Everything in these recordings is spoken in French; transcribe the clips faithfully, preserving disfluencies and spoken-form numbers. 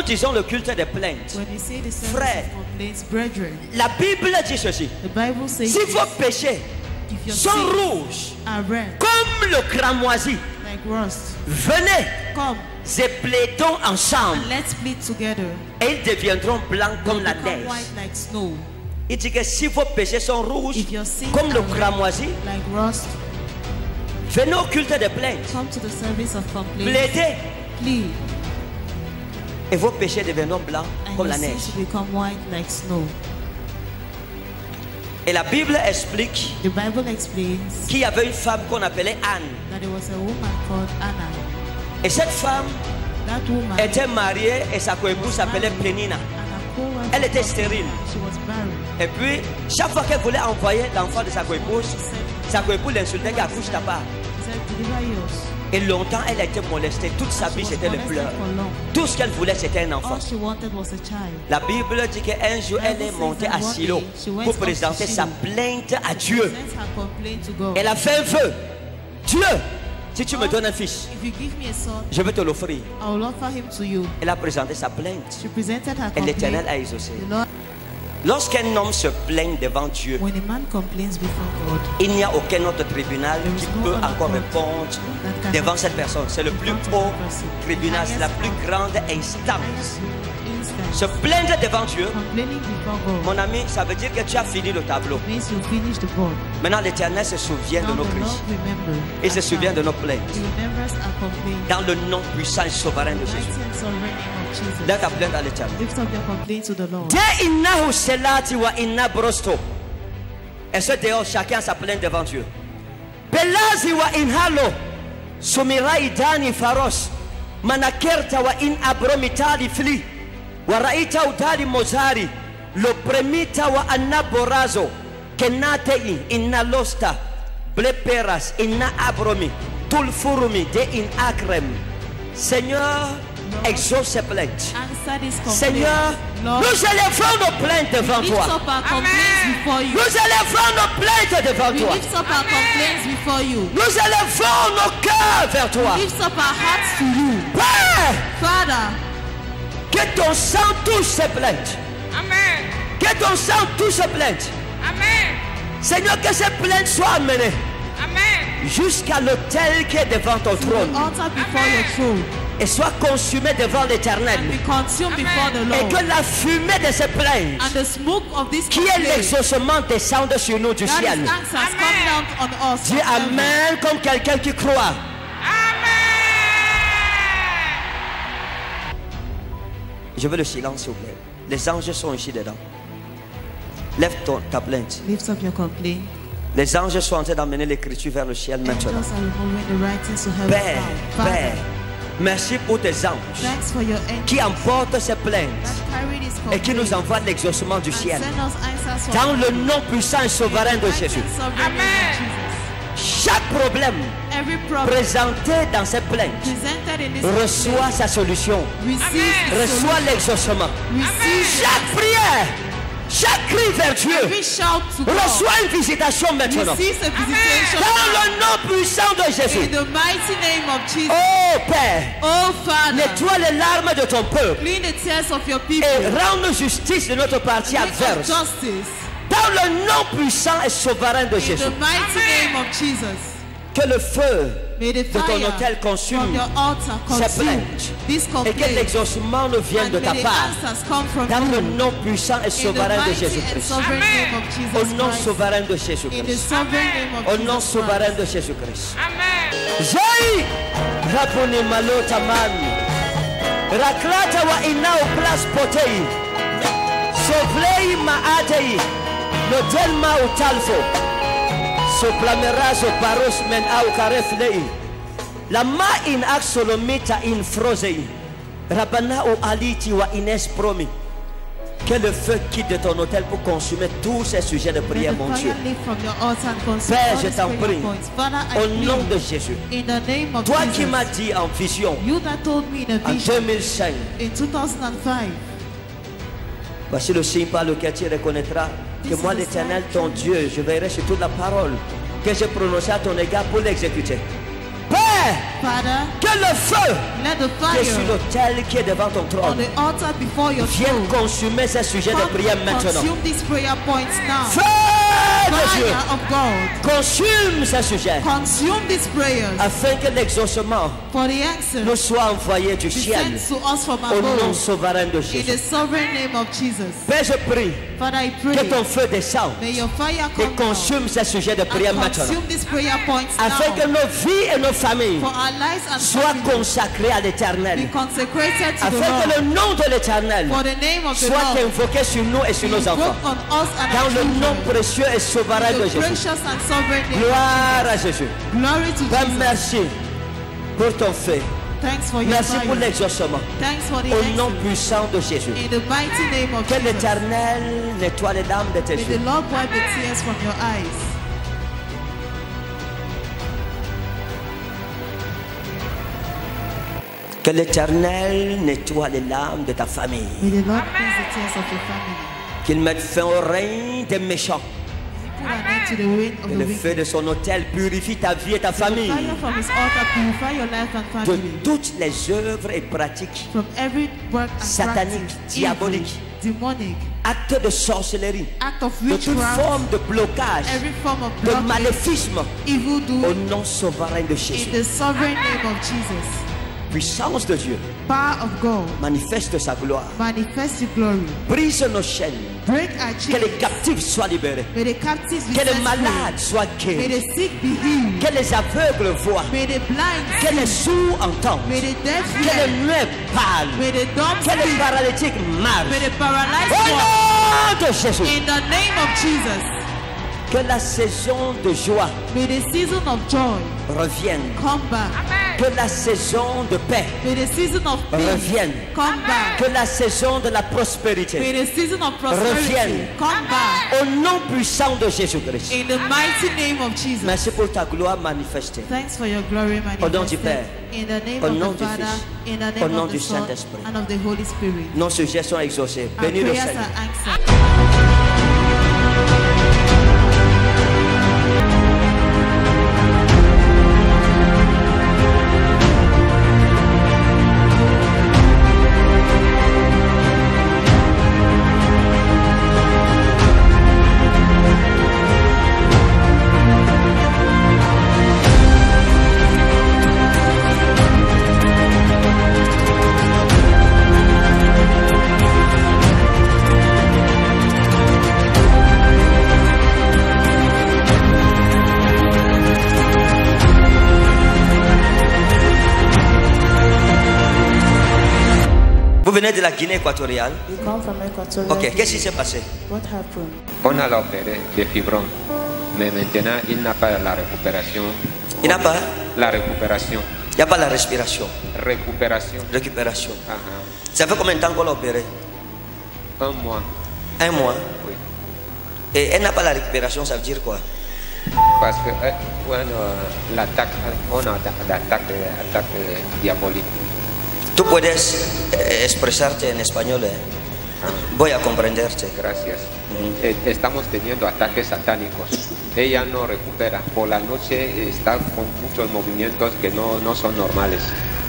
disons le culte des plaintes, When you say the service frère, of complaints, brethren, la Bible dit ceci. the Bible says Si vos this, péchés if your sont sins rouges are red comme le cramoisi, like rust, venez come et plaidons ensemble and let's plead together. et ils deviendront blancs comme la Become neige. white like snow. Il dit que si vos péchés sont rouges If your sins comme le are red cramoisi, like rust, venez au culte des plaintes, come to the service of complaints. plaidez Plead, et vos péchés deviendront blancs and comme your la neige. sins will become white like snow. Et la Bible explique The Bible explains qu'il y avait une femme qu'on appelait Anne. that there was a woman called Anna. Et cette femme That woman était mariée et sa coépouse s'appelait Pénina. and her co-wife Elle était was stérile. She was barren. Et puis, chaque fois qu'elle voulait envoyer l'enfant de sa coépouse, sa coépouse l'insultait qu'elle accouche ta part. She said, deliver yours. Et longtemps, elle a été molestée. Toute sa vie, She was c'était le molested pleurs. for long. Tout ce qu'elle voulait, c'était un enfant. All she wanted was a child. La Bible dit qu'un jour, elle est montée à Silo pour présenter sa plainte à Dieu. Sent her complaint to God. Elle a fait un vœu. Dieu, si tu me donnes un fils, If you give me a son, je vais te l'offrir. I will offer him to you. Elle a présenté sa plainte. She presented her Et l'Éternel complaint. a exaucé. The Lord, Lorsqu'un homme se plaint devant Dieu, when a man complains before God, il n'y a aucun autre tribunal qui peut encore répondre devant cette personne. C'est le plus haut tribunal, c'est la plus grande instance. Se instant plaindre devant Dieu, complaining before God mon ami, ça veut dire que tu as fini le tableau. means you finish the board. Maintenant, l'Éternel se souvient de Now nos the crises. Lord remember. Il se souvient de nos plaintes. He remembers our complaint. Dans le nom puissant et souverain de Mighty Jésus. and sovereign name of Jesus. Donne ta plainte à l'Éternel. Lift up your complaint to the Lord. De innahu selati wa inna brosto. Et ce dehors, chacun a sa plainte devant Dieu. Belazi wa inhalo. Sumira idani faros. Manakerta wa in abromitali fli. Wa raita utali mozari. Lo premita wa anaborazo. Kenatei inna losta. Bleperas inna abromi. Tulfurumi de in akrem. Seigneur, exauce ces plaintes. Answer this complaint. Seigneur, Lord, nous élèvons nos plaintes devant lift toi. up our complaints before you. Nous élèvons nos plaintes devant We toi. lift up our complaints before you. Nous élèvons nos cœurs vers toi. Lift up our hearts to you. Père, Father, que ton sang touche ces plaintes. Amen. Que ton sang touche ces plaintes. Amen. Seigneur, que ces plaintes soient amenées Amen. jusqu'à l'autel qui est devant ton the trône altar before your throne, et soient consumées devant l'Éternel. and be consumed before the Et Lord. que la fumée de ces plaintes, And the smoke of this qui est complaint, l'exaucement, descende sur nous du that ciel. is answers come down on us. Dis from heaven. Amen comme quelqu'un qui croit. Amen. Je veux le silence, s'il vous plaît. Les anges sont ici dedans. Lève ton, ta plainte. Lift up your complaint. Les anges sont en train d'emmener l'écriture vers le ciel maintenant. Angels are removing the writings to heaven. Père, now. Father, Père, merci pour tes anges thanks for your angels qui emportent ces plaintes that carry this et qui complaint nous envoient l'exaucement du and ciel. send us answers from Dans le heaven. nom puissant et souverain de Mighty Jésus. and sovereign name of Jesus. Chaque problème Every problem présenté dans ces plaintes presented in this reçoit sa solution, receives the reçoit solution. l'exaucement. Receive Chaque prière, chaque cri vers Dieu every shout to God. reçoit une visitation maintenant. Receives a visitation Dans le nom puissant de in Jésus. the mighty name of Jesus. Oh Père, Oh Father, nettoie les larmes de ton peuple clean the tears of your people. et rends-nous justice de notre partie Bring us adverse. justice Dans le nom puissant et souverain de in Jésus. the mighty name of Jesus. Que le feu May the de ton fire autel from consume your altar ces consume plaintes this et que complaint, l'exaucement nous vienne and de ta may the part. answers come from Dans le you. nom puissant et In the souverain de mighty and Jésus-Christ. sovereign name of Au Jesus nom Christ. souverain de In the Jésus-Christ. sovereign name of Au nom Jesus souverain Christ. de Jésus-Christ. Amen. Jai Rapuni Malota Man Raklata wa inao plas potei Sovlei maatei Nodelma utalfo Soplamerazo paros men au kareflei La ma in axolomita in frosei Rabana ou aliti wa ines promi. Que le feu quitte de ton hôtel pour consumer tous ces sujets de Let prière, the mon Dieu. fire leave from your altar and consume Père, all je these t'en prayer prie, points. Father, I au nom plead de Jésus. in the name of Toi qui Jesus. m'as dit en vision You that told me in a en vision deux mille cinq, in two thousand five. voici le signe par lequel tu reconnaîtras que moi, l'Éternel, ton Dieu, je veillerai sur toute la parole que j'ai prononcée à ton égard pour l'exécuter. Père, Père, Father, que le feu let the qui est sur fire l'autel qui est devant ton on trône the altar before your vienne throne consumer ces sujets de come prière maintenant. consume these prayer points now. Feu de Dieu, Fire of God, consume ces sujets consume these prayers afin que l'exaucement for the answer nous soit envoyé du be ciel sent to us from au nom above souverain de in Jésus. the sovereign name of Jesus. Père, je prie Father, I que ton pray, feu descende may your fire et come down consume ces sujets de prière and maintenant, consume these prayer points afin que now nos vies et nos familles for our lives and soient families consacrées à be l'éternel, consecrated to the afin que Lord, le nom de l'éternel for the name of the soit Lord invoqué sur nous et sur be nos enfants. invoked on us and Dans our le nom children. précieux et souverain de The Jésus. precious and sovereign name. Gloire à Jésus. Glory to Père, Jesus. merci pour ton feu. Thanks for your Merci pour fire. l'exaucement. Thanks for the Au nom answer. puissant de Jésus. In the mighty name of Que Jesus. l'éternel nettoie les larmes de tes May the yeux. Lord wipe the tears from your eyes. Que l'éternel nettoie les larmes de ta famille. May the Lord cleanse the tears of your family. Qu'il mette fin au règne des méchants. Put an end to the reign of Et the le feu wicked. de son autel purifie ta vie et ta The famille fire from his altar purify your life and de family toutes les œuvres et pratiques, from every work and Satanique, practice, diabolique. evil, demonic, actes de sorcellerie, act of de toute witchcraft, forme de blocage, every form of de blockage, maléficisme, evil au doing, nom souverain de in Jésus. the sovereign name of Jesus. Puissance de Dieu, Power of God, manifeste sa gloire. manifest your glory. Brise nos chaînes, Break our que les chains. captifs soient libérés, May the captives be que set les free. malades soient May guéris, the sick be healed. que les aveugles voient, May the blind que les see. sourds entendent, May the deaf que les hear. muets parlent, May the dumb que les speak. paralytiques May marchent. the paralyzed Au walk. nom de Jésus, In the name of Jesus. que la saison de joie May the season of joy revienne, come back. que la saison de paix May the season of peace revienne, come back. que la saison de la May prospérité the season of prosperity revienne. come back. au nom puissant de Jésus-Christ. In the mighty name of Jesus. Merci pour ta gloire manifestée. Thanks for your glory Au nom du manifested. Père, In the name au of nom the du Father, Fils, in the au name nom of du the Son, Saint-Esprit. and of the Holy Spirit. Nos sujets sont exaucés. Our Bénis le prayers Seigneur. are answered. Vous venez de la Guinée équatoriale. You come from Equatorial Ok, Guinea. qu'est-ce qui s'est passé? What happened? On a opéré de fibrome, mais maintenant il n'a pas la récupération. Il n'a pas, La récupération. il n'y a pas la respiration, Récupération. récupération. Ah, ah. Ça fait combien de temps qu'on l'a opéré? Un mois. Un mois. Oui. Et elle n'a pas la récupération, ça veut dire quoi? Parce que eh, bueno, l'attaque, on a l'attaque attaque diabolique. Tú puedes eh, expresarte en español. eh. Ah, Voy a comprenderte. gracias. Eh, Estamos teniendo ataques satánicos. Ella no recupera. Por la noche está con muchos movimientos que no, no son normales.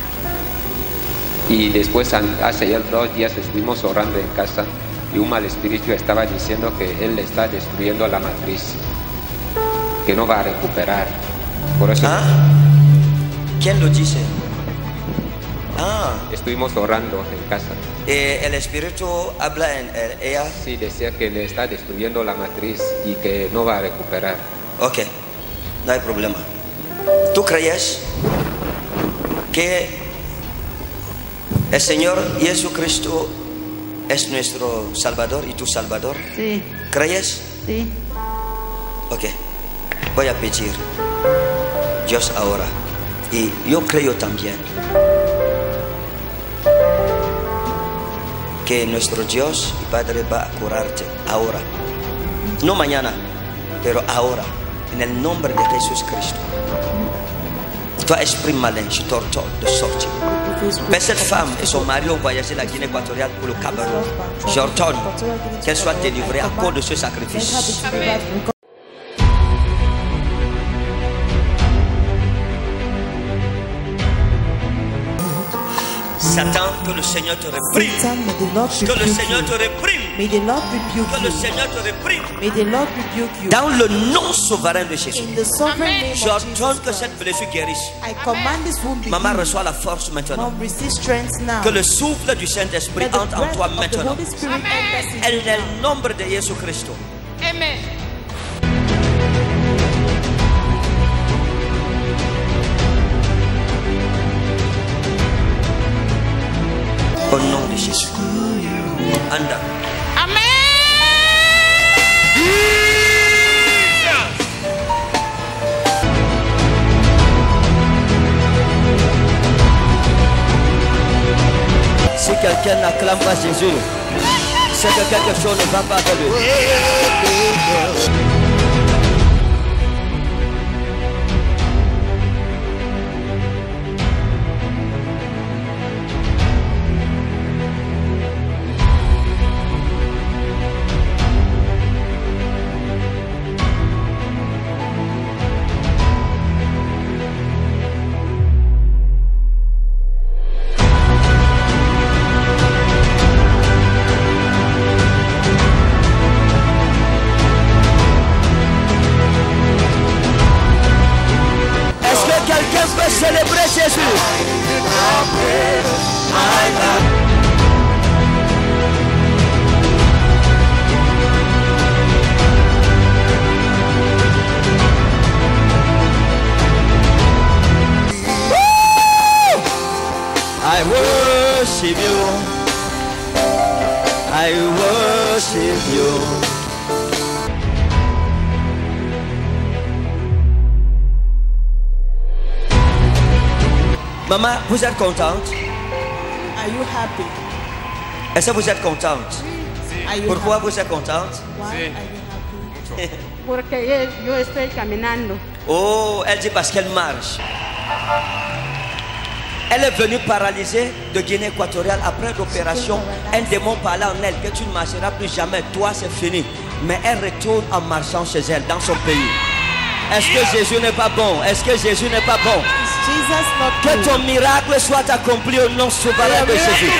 Y después, an- hace ya dos días, estuvimos orando en casa y un mal espíritu estaba diciendo que él está destruyendo la matriz, que no va a recuperar. Por eso ¿Ah? ¿Quién lo dice? Ah, estuvimos orando en casa. eh, el espíritu habla en en ella. Sí, decía que le está destruyendo la matriz y que no va a recuperar. Ok, no hay problema. ¿Tú crees que el Señor Jesucristo es nuestro Salvador y tu Salvador? Sí, ¿Crees? sí. Ok, voy a pedir Dios ahora. Y yo creo también que nuestro Dios y Padre va a curarte ahora. No mañana, pero ahora. En el nombre de Jésus Christ. Toi, esprit malin, je t'ordonne de sortir. Mais cette femme et son mari ont voyagé la Guinée équatoriale pour le Cameroun. J'ordonne qu'elle soit délivrée à cause de ce sacrifice. Amen. Satan, que le Seigneur te réprime. Satan, may the Lord Que le rebuke Seigneur te you. réprime. May the Lord rebuke Que le you. Seigneur te réprime. May the Lord rebuke you. Dans le nom souverain de Jésus. In the sovereign name of J'ordonne Jesus que cette Christ, blessure guérisse. I command this wound be Maman healed. reçoit la force maintenant. Mom, receive strength now. Que le souffle du Saint-Esprit Let the entre en breath toi of the maintenant. Holy Spirit Amen. enters into Elle you est now. le nombre de Jésus Christ. Amen. Au nom de Jésus. Anda. Amen. Si quelqu'un n'acclame pas Jésus, c'est que quelque chose ne va pas avec lui. Est-ce que quelqu'un peut célébrer Jésus? I worship you. I worship you. Maman, vous êtes contente? Are you happy? Est-ce que vous êtes contente? Are you Pourquoi happy? vous êtes contente? Why are you happy? Porque yo, yo estoy caminando. Oh, elle dit parce qu'elle marche. Elle est venue paralysée de Guinée équatoriale après l'opération. Un démon parlait en elle que tu ne marcheras plus jamais. Toi, c'est fini. Mais elle retourne en marchant chez elle, dans son pays. Est-ce que Jésus n'est pas bon? Est-ce que Jésus n'est pas bon? Is Jesus not Que good? ton miracle soit accompli au nom souverain de Jésus.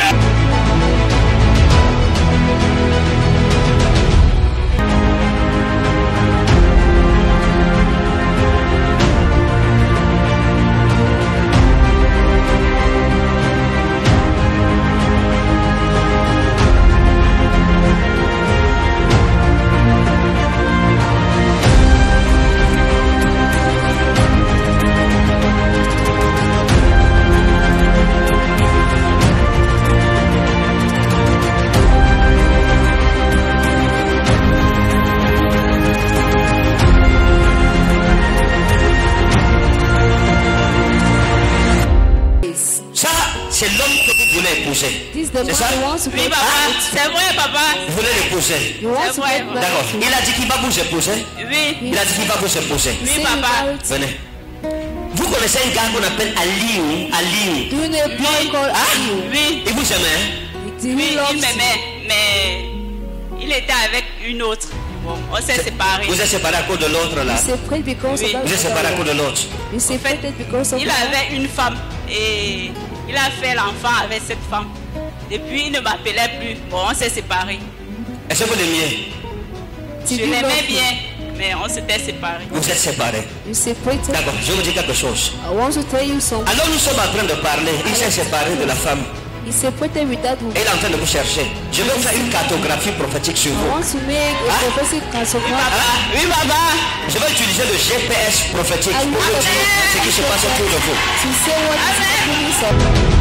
Ça, c'est l'homme que vous voulez épouser. This is the C'est ça? man who wants to Oui, get papa. married. C'est vrai, papa. Vous voulez l'épouser. You want to C'est vrai, get oui. married. D'accord. Il a dit qu'il va vous épouser. Oui. Il a dit qu'il va vous épouser. Oui, Say papa. married. Venez. Vous connaissez un gars qu'on appelle Aliou. Aliou. Do you know a boy called Aliu? Oui. Il vous aime, hein? Do you Oui, love il you? m'aimait, mais il était avec une autre. Bon, on s'est séparés. Vous êtes séparés à cause de l'autre là. You separated because Oui. of Vous êtes séparés à cause de l'autre. You separated because of Il avait une femme et il a fait l'enfant avec cette femme. Depuis, il ne m'appelait plus. Bon, on s'est séparés. Est-ce que vous l'aimiez? Je Did you love l'aimais him? bien, mais on s'était séparés. Vous êtes séparés. You separated. D'accord, je vais vous dire quelque chose. I want to tell you something. Alors nous sommes en train de parler. Il s'est séparé de la femme. He separated with that woman. Et il est en train de vous chercher. Je vais faire une cartographie prophétique sur I vous. want to make a Hein? prophetic cartograph. Hein? Oui, papa. Je vais utiliser le G P S prophétique pour vous dire ce qui se passe autour de vous. To say what is happening. So-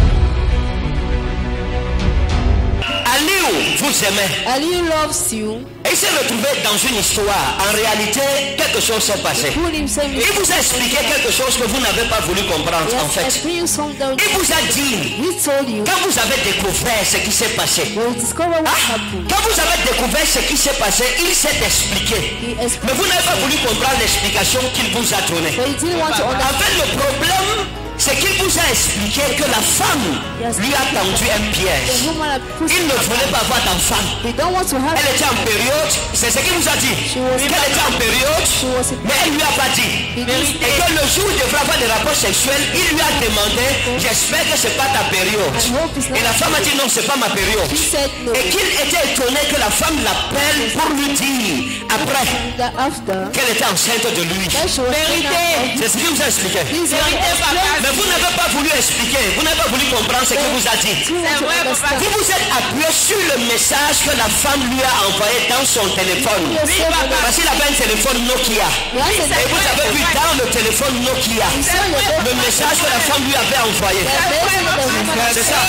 Aliou vous aimez. Ali loves you. Et il s'est retrouvé dans une histoire. En réalité, quelque chose s'est passé. Put himself in. Il vous a expliqué quelque chose que vous n'avez pas voulu comprendre He en has fait. explained something. Il vous a dit, He told you. quand vous avez découvert ce qui s'est passé, When you discover what hein, happened, quand vous avez découvert ce qui s'est passé, il s'est expliqué. he Mais explained. vous n'avez pas voulu comprendre l'explication qu'il vous a donnée. But he didn't want to En understand. fait, le problème, c'est qu'il vous a expliqué que la femme lui a tendu un The piège. woman had put. Il ne voulait pas avoir d'enfant. They don't want to have. Elle était en période, c'est ce qu'il vous a dit. She was- Qu'elle était en période, She was in- mais elle lui a pas dit. He didn't Et que le jour où il devrait avoir des rapports sexuels, il lui a demandé, j'espère que c'est pas ta période. Et la femme a dit non, c'est pas ma période. He said no. Et qu'il était étonné que la femme l'appelle pour lui dire après That after, qu'elle était enceinte de lui. that she was Vérité. pregnant C'est ce qu'il vous a expliqué. of- Please, Vérité, papa. Mais vous n'avez pas voulu expliquer, vous n'avez pas voulu comprendre ce qu'il vous a dit. you want C'est to vrai, papa. understand. Vous vous êtes appuyé sur le message que la femme lui a envoyé dans son téléphone. Yourself papa. Parce qu'il avait un téléphone Nokia. You have to Et vous avez vu dans le téléphone Nokia le message que la femme lui avait envoyé. C'est ça.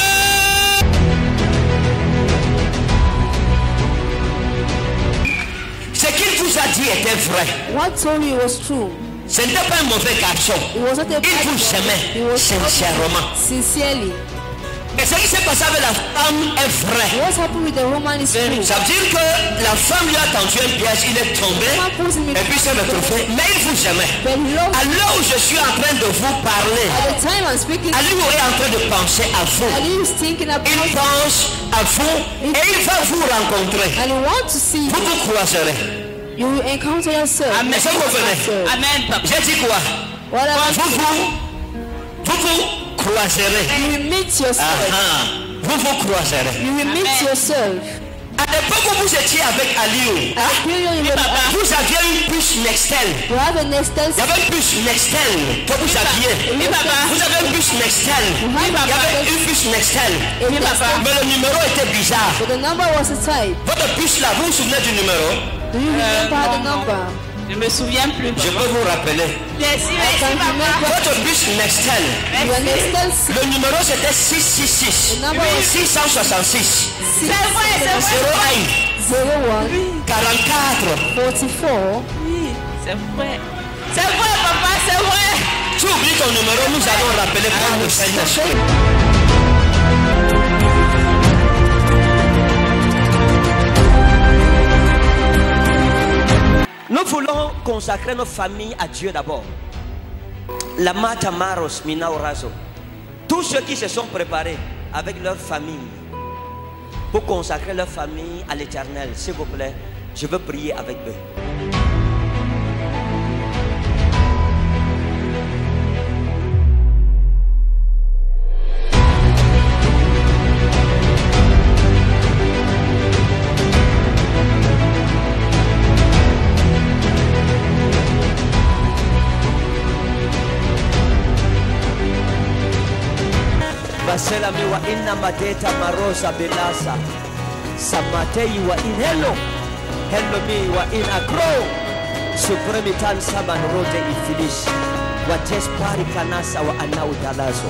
Ce qu'il vous a dit était vrai. What told you was true. Ce n'était pas un mauvais garçon. It was not a Il bad vous man. aimait He was sincèrement. sincerely. Et ce qui s'est passé avec la femme est vrai. What's happened with the woman is true. Ça veut dire que la femme lui a tendu un piège, il est tombé Woman put him in et puis s'est retrouvé. Mais il vous aimait. But he loved À l'heure où je suis en train de vous parler, at the time I'm speaking, Ali est en train de penser à vous. and he is thinking about Il it, pense à vous et il va vous rencontrer. and he wants to see Vous you. vous croiserez. You will encounter yourself. Amen. Est-ce que vous comprenez? Amen, papa. J'ai dit quoi? What about Vous vous, vous vous croiserez. you will meet yourself. Ah, ah. Vous vous croiserez. You will meet Amen. yourself. À l'époque où vous étiez avec Aliou, At the period you were, vous aviez une puce Nextel. you have an Il y extensive. avait une puce Nextel que vous aviez. Oui, papa. Vous avez une puce Nextel. Oui, Il y papa. avait une puce Nextel. Oui, papa. Mais le numéro était bizarre. But the number was a type. Votre puce là, vous vous souvenez du numéro? Do you remember non, the non. number? Je me souviens plus, Je papa. peux vous rappeler. Merci, I merci, can papa. remember. Votre puce Nextel. You are extensive. Le numéro c'était six cent soixante-six. The number was six cent soixante-six. C'est vrai, c'est vrai. zéro un zero one quarante-quatre. forty-four. Oui, c'est vrai. C'est vrai, papa, c'est vrai. Tu oublies ton numéro, nous allons rappeler par le Saint-Esprit. Nous voulons consacrer nos familles à Dieu d'abord. La Mata Maros Minaurazo. Tous ceux qui se sont préparés avec leur famille pour consacrer leur famille à l'Éternel, s'il vous plaît, je veux prier avec eux. Baselami wa inna madeta marosa belasa samatei wa in hello hello mi wa in agro supremitan saban rote ifilish wa tespari kanasa wa anau dalazo.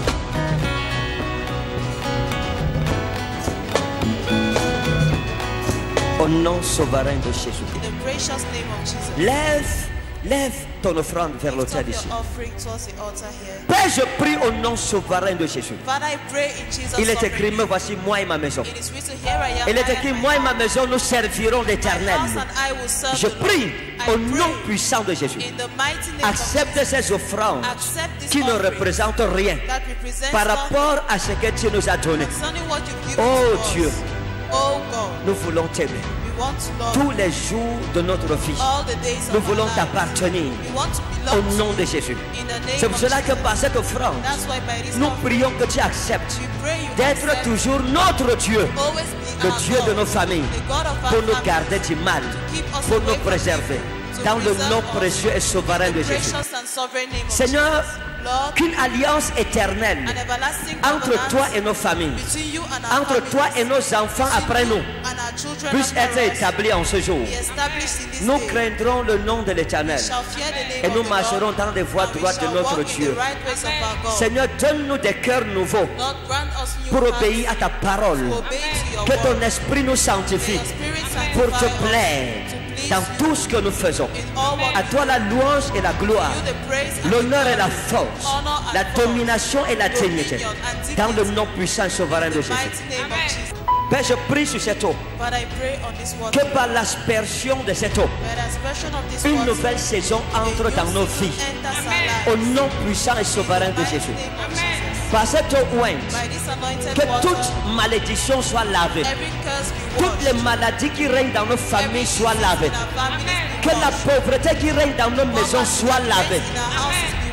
Au nom souverain de Jésus. In the precious name of Jesus. Lève, lève ton offrande vers Lift l'autel up ici. your offering towards the altar here. Père, je prie au nom souverain de Jésus. Father, I pray in Jesus' Il est sovereign écrit, name. me voici moi et ma maison. It is written, here I am. Il est I écrit, and my moi et ma house. maison, nous servirons My l'Éternel. house and I will serve Je the Lord. prie I au nom pray puissant de Jésus. in the mighty name of Accepte Jesus. ces offrandes Accept this qui ne offering représentent rien that represents par nothing rapport à ce que tu nous as donné. concerning what you've given Oh to us. Dieu. Oh God, Nous voulons t'aimer. we want to love Tous you les jours de notre vie, all the days of nous our voulons life. t'appartenir We want to au belong nom to de you Jésus. in the name C'est of pour cela que Jesus. par cette offrande, That's why by this nous offering, prions que tu acceptes we pray you d'être accept toujours notre Dieu, always be le our Dieu God, de nos familles, the God of our pour nous families, garder du mal, keep us pour away nous from préserver. evil, to Dans le preserve nom us précieux et souverain in de the Jésus. precious and sovereign name of Seigneur, Jesus. Lord, qu'une alliance éternelle an everlasting entre covenant toi et nos familles, between you and our entre toi et families, nos enfants between après you nous, and our children puisse after être us, établie en ce jour. be established in this Nous day. craindrons le nom de l'Éternel We shall fear the name et of nous the marcherons Lord, dans les voies and we droites de shall notre walk in Dieu. the right ways of our God. Seigneur, donne-nous des cœurs nouveaux Lord, grant us new pour hearts obéir à ta parole. to obey to your Que ton word. esprit nous May sanctifie your spirit pour te sanctify us, plaire to please dans you tout ce que nous faisons. in all what À we toi la louange et la gloire, do. You the praise and l'honneur et la glory, force, honor and la force, domination et la dignité. dominion and dignity. Dans le nom puissant et souverain de In the Jésus. mighty name of Jesus. Père, je prie sur cette eau, But I pray on this water, que par l'aspersion de cette eau, by the aspersion of this une water, nouvelle saison a entre new dans nos season vies. enters our Au lives. nom puissant et souverain In the de mighty Jésus. name of Jesus. Par cette eau ointe, By this anointed que water, toute malédiction soit lavée. every curse be Toutes les washed, maladies qui règnent dans nos every familles soient disease lavées. in our families be Que la washed, pauvreté qui règne dans nos maisons poverty soit that lavée. reigns in our houses be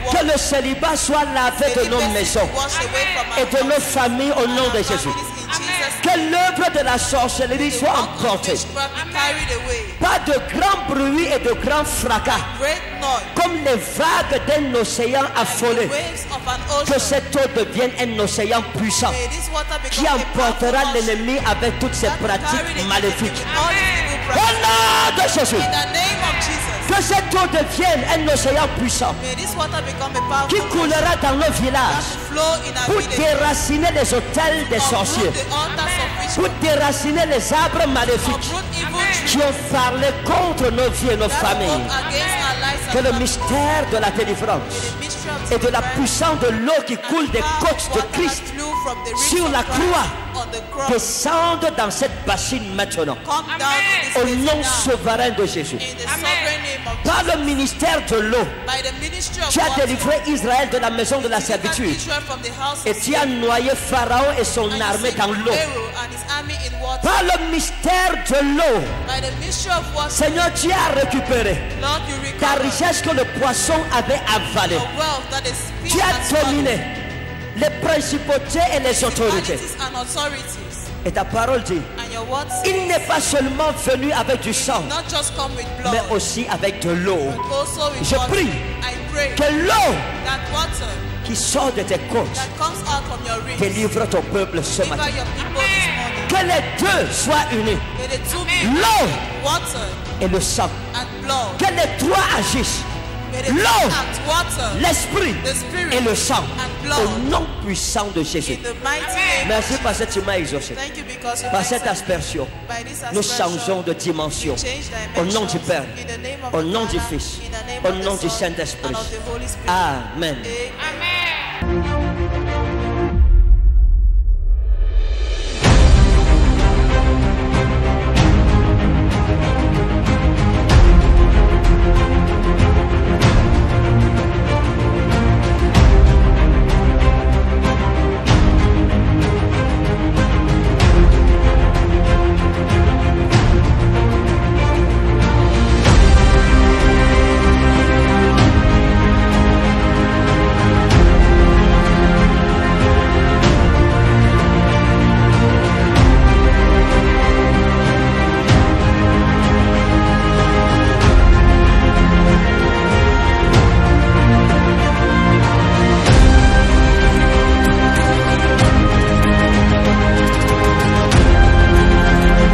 walk. Que le célibat soit lavé de nos maisons et de nos familles au nom de Jésus. Que l'œuvre de la sorcellerie soit emportée. Pas de grand bruit et de grand fracas, comme les vagues d'un océan affolé. Que cette eau devienne un océan puissant qui emportera l'ennemi avec toutes ses pratiques maléfiques. Au nom de Jésus. Que cette eau devienne un océan puissant qui coulera dans nos villages pour déraciner les autels des sorciers, pour déraciner les arbres maléfiques qui ont parlé contre nos vies et nos familles. Que le mystère de la délivrance et de la puissance de l'eau qui coule des côtes de Christ sur la croix descende dans cette bassine maintenant. Au nom souverain de Jésus. Par le ministère de l'eau, tu as délivré Israël de la maison de la servitude et tu as noyé Pharaon et son armée dans l'eau. Par le mystère de l'eau, Seigneur, tu as récupéré ta richesse que le poisson avait avalée. Tu as dominé les principautés et les autorités. Et ta parole dit, il n'est pas seulement venu avec du sang, mais aussi avec de l'eau. Je prie que l'eau qui sort de tes côtes délivre ton peuple ce matin. Que les deux soient unis, l'eau et le sang. Que les trois agissent, l'eau, l'esprit et le sang, au nom puissant de Jésus. Merci parce que tu m'as exaucé. Par cette aspersion, nous changeons de dimension. Au nom du Père, au nom du Fils, au nom du Saint-Esprit. Amen. Amen.